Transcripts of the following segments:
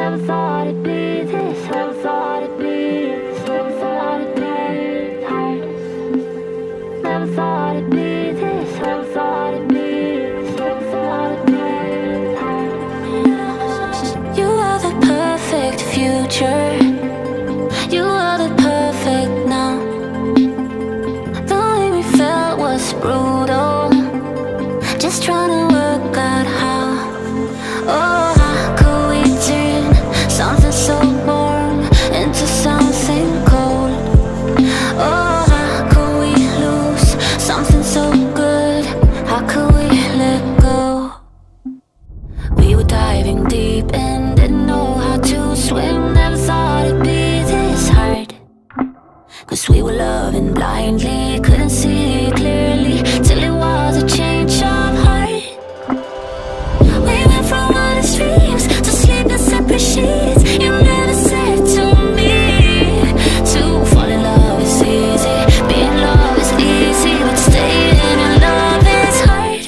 Never thought it'd be this, never thought it'd be this, never thought it'd be this hard. Never thought it'd be this, never thought it'd be this, never thought it'd be this hard. You are the perfect future, you are the perfect now. The way we felt was brutal, just trying to work out how. Oh, how could we turn something so warm into something cold? Oh, how could we lose something so good? How could we let go? We were diving deep and didn't know how to swim. Never thought it'd be this hard, 'cause we were loving blindly, couldn't see clearly till it was a change of heart. We went from honest dreams to sleep in separate sheets. You never said to me to fall in love is easy, being in love is easy, but staying in love is hard.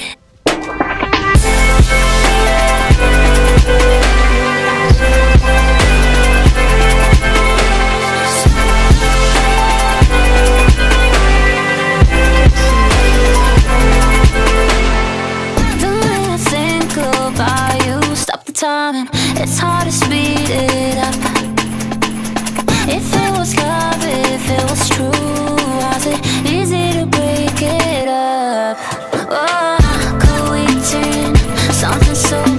Timing, it's hard to speed it up. If it was love, if it was true, was it easy to break it up? Oh, how could we turn something so